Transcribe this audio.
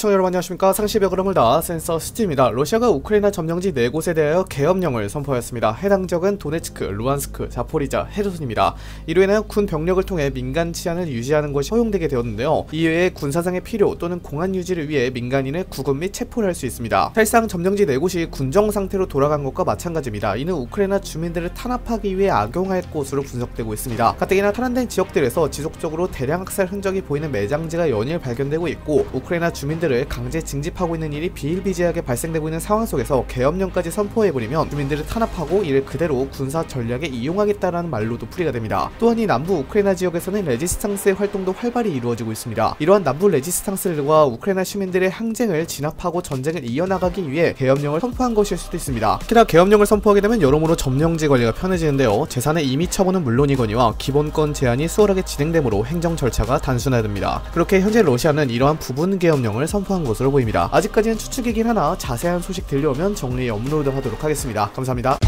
시청자 여러분 안녕하십니까. 상시벽 흐름을 다 센서 스티입니다. 러시아가 우크라이나 점령지 4곳에 대하여 계엄령을 선포하였습니다. 해당 지역은 도네츠크, 루안스크, 자포리자, 헤르손입니다. 이로 인하여 군 병력을 통해 민간 치안을 유지하는 것이 허용되게 되었는데요. 이외에 군사상의 필요 또는 공안 유지를 위해 민간인을 구금 및 체포를 할 수 있습니다. 사실상 점령지 4곳이 군정 상태로 돌아간 것과 마찬가지입니다. 이는 우크라이나 주민들을 탄압하기 위해 악용할 것으로 분석되고 있습니다. 가뜩이나 탈환된 지역들에서 지속적으로 대량 학살 흔적이 보이는 매장지가 연일 발견되고 있고 우크라이나 주민들을 강제 징집하고 있는 일이 비일비재하게 발생되고 있는 상황 속에서 계엄령까지 선포해버리면 주민들을 탄압하고 이를 그대로 군사 전략에 이용하겠다라는 말로도 풀이가 됩니다. 또한 이 남부 우크라이나 지역에서는 레지스탕스의 활동도 활발히 이루어지고 있습니다. 이러한 남부 레지스탕스들과 우크라이나 시민들의 항쟁을 진압하고 전쟁을 이어나가기 위해 계엄령을 선포한 것일 수도 있습니다. 특히나 계엄령을 선포하게 되면 여러모로 점령지 관리가 편해지는데요. 재산의 임의 처분은 물론이거니와 기본권 제한이 수월하게 진행되므로 행정 절차가 단순화됩니다. 그렇게 현재 러시아는 이러한 부분 계엄령을 선포한 것으로 보입니다. 아직까지는 추측이긴 하나 자세한 소식 들려오면 정리에 업로드하도록 하겠습니다. 감사합니다.